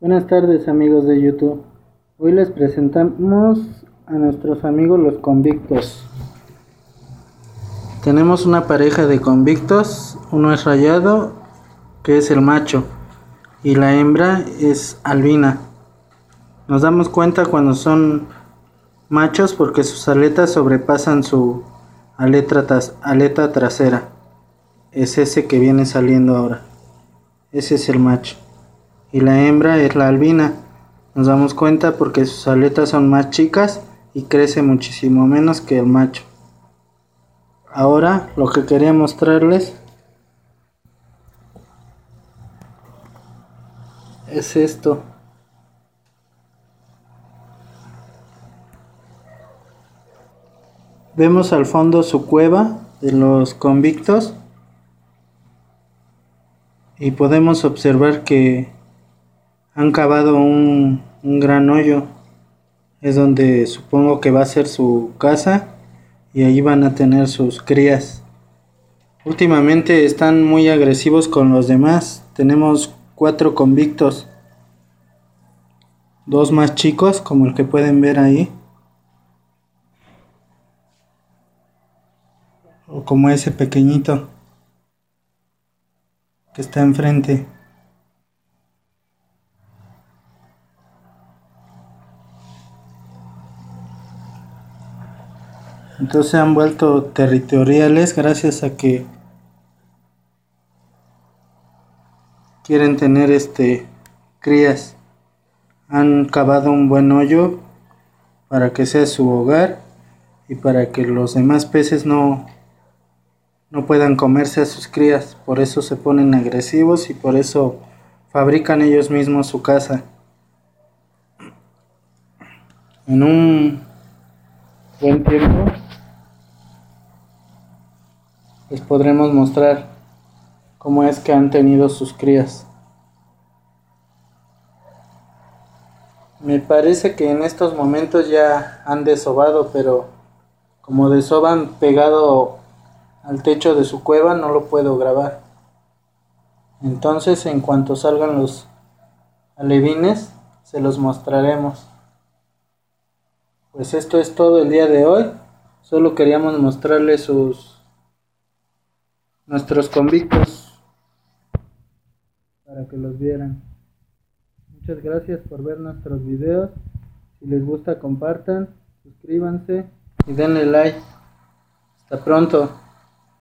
Buenas tardes amigos de YouTube. Hoy les presentamos a nuestros amigos los convictos. Tenemos una pareja de convictos, uno es rayado, que es el macho, y la hembra es albina. Nos damos cuenta cuando son machos porque sus aletas sobrepasan su aleta trasera. Es ese que viene saliendo ahora. Ese es el macho. Y la hembra es la albina. Nos damos cuenta porque sus aletas son más chicas y crece muchísimo menos que el macho. Ahora lo que quería mostrarles es esto. Vemos al fondo su cueva de los convictos y podemos observar que han cavado un gran hoyo. Es donde supongo que va a ser su casa y ahí van a tener sus crías. Últimamente están muy agresivos con los demás. Tenemos 4 convictos, 2 más chicos como el que pueden ver ahí, o como ese pequeñito que está enfrente. Entonces se han vuelto territoriales gracias a que quieren tener crías. Han cavado un buen hoyo para que sea su hogar y para que los demás peces no puedan comerse a sus crías. Por eso se ponen agresivos y por eso fabrican ellos mismos su casa. En un buen tiempo les podremos mostrar cómo es que han tenido sus crías. Me parece que en estos momentos ya han desovado, pero como desovan pegado al techo de su cueva no lo puedo grabar. Entonces en cuanto salgan los alevines se los mostraremos. Pues esto es todo el día de hoy. Solo queríamos mostrarles nuestros convictos para que los vieran. Muchas gracias por ver nuestros videos. Si les gusta, compartan, suscríbanse y denle like. Hasta pronto.